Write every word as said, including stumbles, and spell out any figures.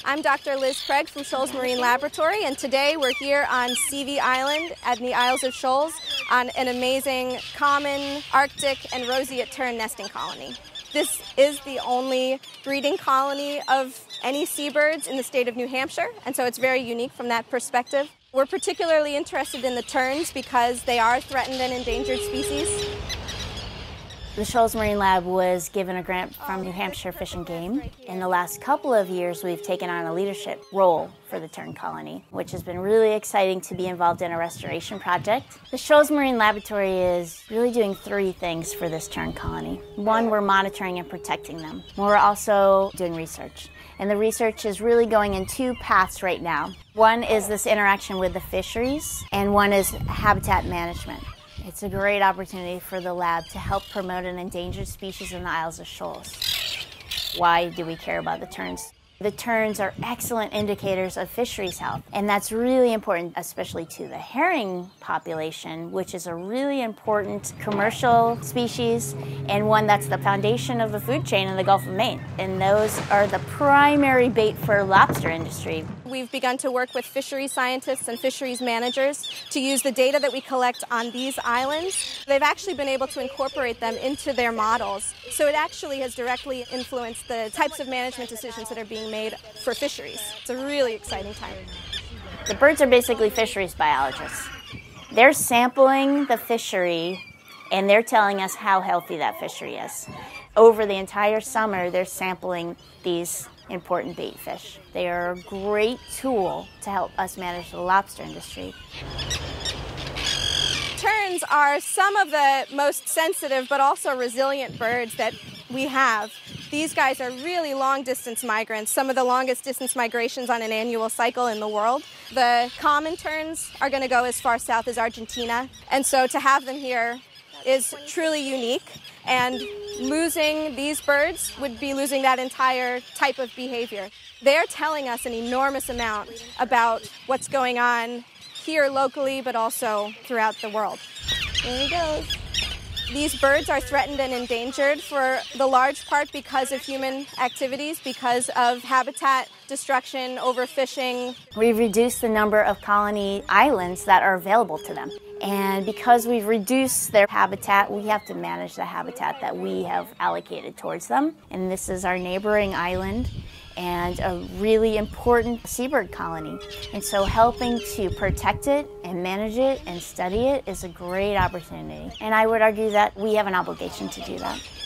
I'm Doctor Liz Craig from Shoals Marine Laboratory, and today we're here on C V Island at the Isles of Shoals on an amazing common, Arctic, and roseate tern nesting colony. This is the only breeding colony of any seabirds in the state of New Hampshire, and so it's very unique from that perspective. We're particularly interested in the terns because they are threatened and endangered species. The Shoals Marine Lab was given a grant from New Hampshire Fish and Game. In the last couple of years, we've taken on a leadership role for the tern colony, which has been really exciting to be involved in a restoration project. The Shoals Marine Laboratory is really doing three things for this tern colony. One, we're monitoring and protecting them. We're also doing research. And the research is really going in two paths right now. One is this interaction with the fisheries, and one is habitat management. It's a great opportunity for the lab to help promote an endangered species in the Isles of Shoals. Why do we care about the terns? The terns are excellent indicators of fisheries health, and that's really important, especially to the herring population, which is a really important commercial species and one that's the foundation of the food chain in the Gulf of Maine. And those are the primary bait for lobster industry. We've begun to work with fisheries scientists and fisheries managers to use the data that we collect on these islands. They've actually been able to incorporate them into their models, so it actually has directly influenced the types of management decisions that are being made for fisheries. It's a really exciting time. The birds are basically fisheries biologists. They're sampling the fishery and they're telling us how healthy that fishery is. Over the entire summer, they're sampling these important bait fish. They are a great tool to help us manage the lobster industry. Terns are some of the most sensitive but also resilient birds that we have. These guys are really long-distance migrants, some of the longest distance migrations on an annual cycle in the world. The common terns are going to go as far south as Argentina, and so to have them here is truly unique, and losing these birds would be losing that entire type of behavior. They're telling us an enormous amount about what's going on here locally, but also throughout the world. There he goes. These birds are threatened and endangered for the large part because of human activities, because of habitat destruction, overfishing. We've reduced the number of colony islands that are available to them. And because we've reduced their habitat, we have to manage the habitat that we have allocated towards them. And this is our neighboring island and a really important seabird colony. And so helping to protect it and manage it and study it is a great opportunity. And I would argue that we have an obligation to do that.